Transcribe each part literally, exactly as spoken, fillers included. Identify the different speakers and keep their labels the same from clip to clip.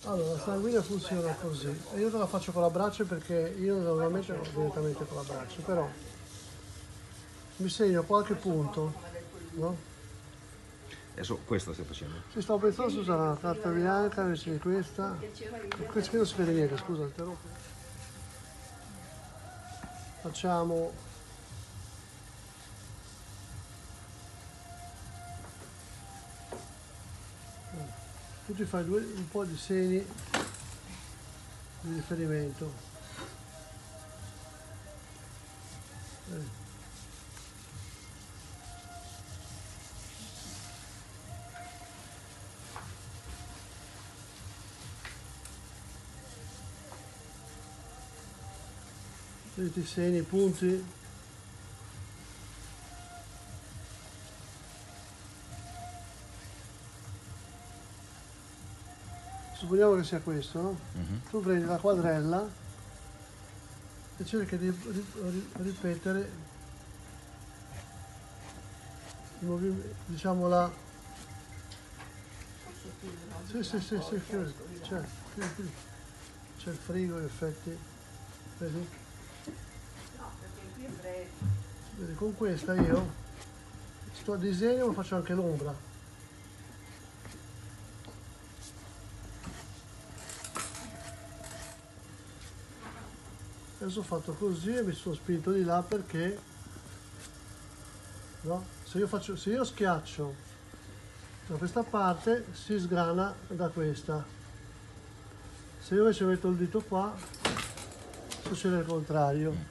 Speaker 1: Allora, la sanguigna funziona così. E io te la faccio con la braccia perché io normalmente ho direttamente con la braccia, però mi segno qualche punto, no?
Speaker 2: Adesso questo stai facendo.
Speaker 1: Ci stavo pensando su usare una carta bianca invece di questa. Questa qui non si vede niente, scusa, interrompo. Facciamo tu ti fai due, un po' di segni di riferimento. Eh. Vedi i segni, i punti. Supponiamo che sia questo, no?
Speaker 2: Mm-hmm.
Speaker 1: Tu prendi la quadrella e cerchi di ripetere il movimento, diciamo la... Sì, sì, sì, sì, c'è, c'è il frigo in effetti, vedi? Vedi, con questa io sto a disegno ma faccio anche l'ombra. Adesso ho fatto così e mi sono spinto di là perché, no? Se io, faccio, se io schiaccio da questa parte si sgrana da questa. Se io invece metto il dito qua succede il contrario.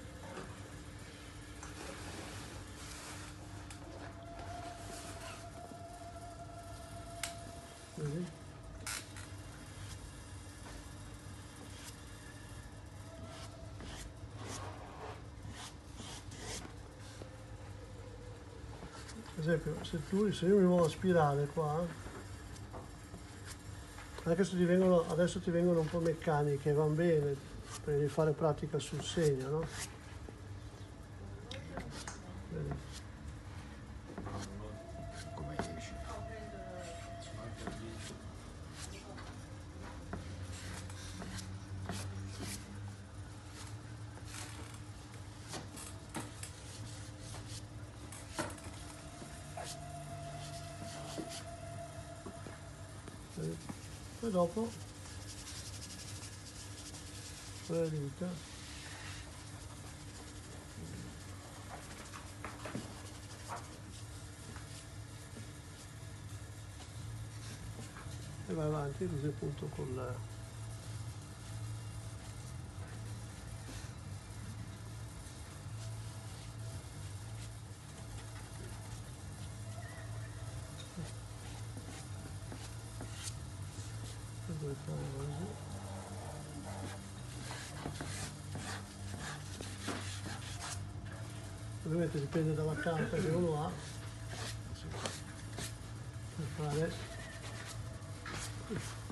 Speaker 1: Vedi? Per esempio, se, tu, se io mi muovo a spirale qua, anche se ti vengono, adesso ti vengono un po' meccaniche, vanno bene, per fare pratica sul segno, no? Vedi?
Speaker 2: Come esce?
Speaker 1: Vedi? Poi dopo con le dita e vai avanti così appunto con la... Ovviamente dipende dalla carta che uno ha per fare